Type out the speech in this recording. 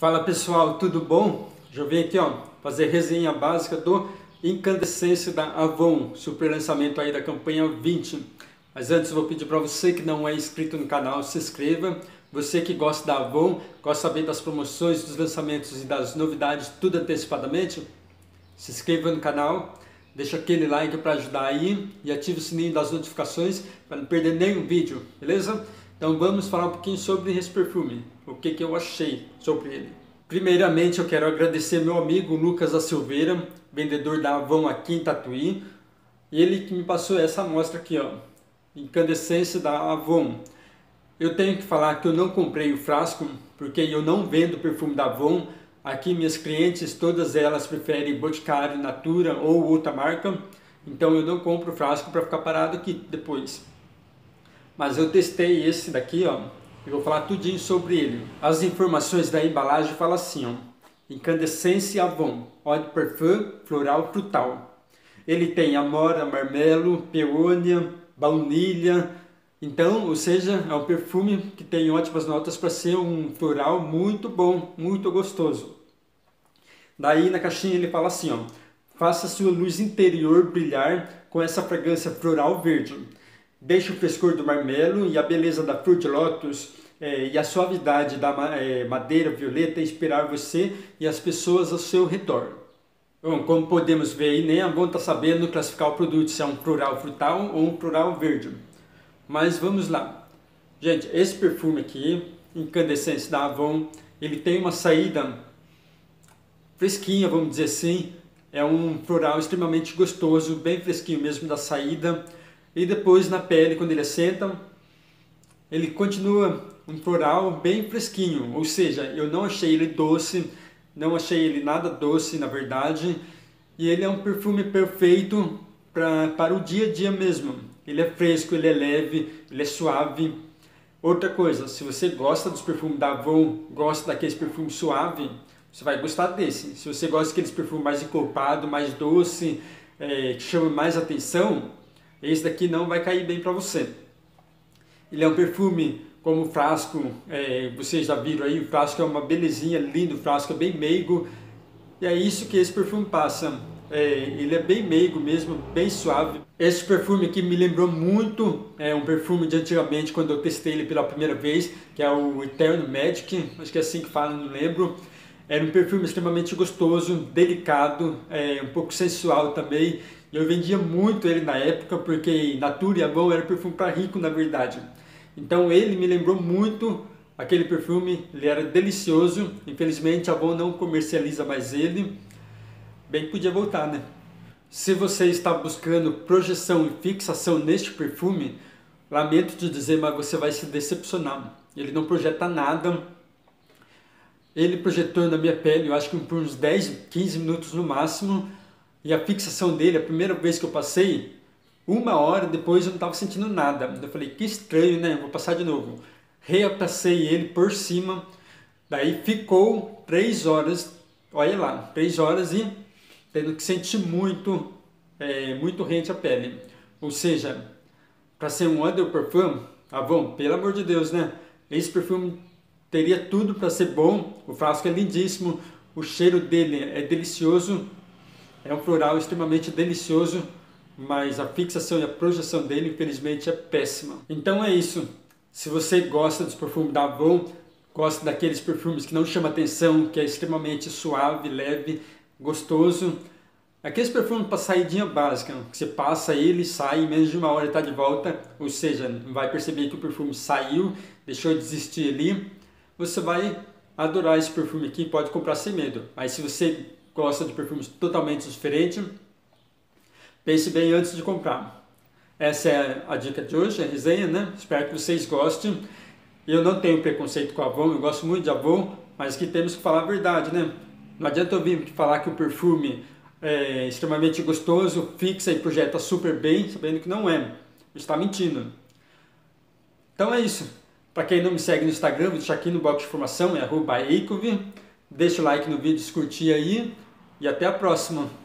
Fala pessoal, tudo bom? Já vim aqui fazer resenha básica do Incandescência da Avon, super lançamento aí da campanha 20. Mas antes eu vou pedir para você que não é inscrito no canal, se inscreva. Você que gosta da Avon, gosta de saber das promoções, dos lançamentos e das novidades, tudo antecipadamente, se inscreva no canal, deixa aquele like para ajudar aí e ative o sininho das notificações para não perder nenhum vídeo, beleza? Então vamos falar um pouquinho sobre esse perfume, o que eu achei sobre ele. Primeiramente eu quero agradecer meu amigo Lucas da Silveira, vendedor da Avon aqui em Tatuí, ele que me passou essa amostra aqui, Incandescência da Avon. Eu tenho que falar que eu não comprei o frasco, porque eu não vendo perfume da Avon. Aqui minhas clientes, todas elas preferem Boticário, Natura ou outra marca, então eu não compro o frasco para ficar parado aqui depois. Mas eu testei esse daqui, eu vou falar tudinho sobre ele. As informações da embalagem falam assim, Incandescência Avon, Eau de Parfum Floral Frutal. Ele tem amora, marmelo, peônia, baunilha. Então, ou seja, é um perfume que tem ótimas notas para ser um floral muito bom, muito gostoso. Daí na caixinha ele fala assim, faça sua luz interior brilhar com essa fragrância floral verde. Deixe o frescor do marmelo e a beleza da flor de lótus e a suavidade da madeira violeta inspirar você e as pessoas ao seu redor. Bom, como podemos ver aí, nem a Avon está sabendo classificar o produto se é um floral frutal ou um floral verde. Mas vamos lá. Gente, esse perfume aqui, Incandescência da Avon, ele tem uma saída fresquinha, vamos dizer assim. É um floral extremamente gostoso, bem fresquinho mesmo da saída. E depois na pele, quando ele assenta, ele continua um floral bem fresquinho. Ou seja, eu não achei ele doce, não achei ele nada doce na verdade. E ele é um perfume perfeito para o dia a dia mesmo. Ele é fresco, ele é leve, ele é suave. Outra coisa, se você gosta dos perfumes da Avon, gosta daqueles perfumes suaves, você vai gostar desse. Se você gosta daqueles perfumes mais encorpados, mais doce, que chamam mais atenção, esse daqui não vai cair bem para você. Ele é um perfume como o frasco, vocês já viram aí, o frasco é uma belezinha, lindo, o frasco é bem meigo. E é isso que esse perfume passa. Ele é bem meigo mesmo, bem suave. Esse perfume aqui me lembrou muito um perfume de antigamente, quando eu testei ele pela primeira vez, que é o Eterno Magic, acho que é assim que fala, não lembro. Era um perfume extremamente gostoso, delicado, um pouco sensual também. Eu vendia muito ele na época, porque Natura e Avon era perfume para rico na verdade. Então ele me lembrou muito aquele perfume, ele era delicioso. Infelizmente a Avon não comercializa mais ele. Bem que podia voltar, né? Se você está buscando projeção e fixação neste perfume, lamento te dizer, mas você vai se decepcionar. Ele não projeta nada. Ele projetou na minha pele, eu acho que por uns 10, 15 minutos no máximo. E a fixação dele, a primeira vez que eu passei, 1 hora depois eu não estava sentindo nada. Eu falei, que estranho, né? Vou passar de novo. Repassei ele por cima. Daí ficou 3 horas, olha lá, 3 horas e tendo que sentir muito, muito rente a pele. Ou seja, para ser um Eau de Parfum, Avon, pelo amor de Deus, né? Esse perfume teria tudo para ser bom. O frasco é lindíssimo, o cheiro dele é delicioso, é um floral extremamente delicioso, mas a fixação e a projeção dele, infelizmente, é péssima. Então é isso. Se você gosta dos perfumes da Avon, gosta daqueles perfumes que não chamam atenção, que é extremamente suave, leve, gostoso, aqueles perfumes para saidinha básica, que você passa ele, sai, em menos de 1 hora e está de volta, ou seja, não vai perceber que o perfume saiu, deixou de existir ali, você vai adorar esse perfume aqui, pode comprar sem medo. Mas se você gosta de perfumes totalmente diferentes, pense bem antes de comprar. Essa é a dica de hoje, a resenha, né? Espero que vocês gostem. Eu não tenho preconceito com a Avon, eu gosto muito de Avon, mas aqui temos que falar a verdade, né? Não adianta eu vir falar que o perfume é extremamente gostoso, fixa e projeta super bem, sabendo que não é. Está mentindo. Então é isso. Para quem não me segue no Instagram, vou deixar aqui no box de informação, é @eikov. Deixa o like no vídeo, se curtir aí e até a próxima.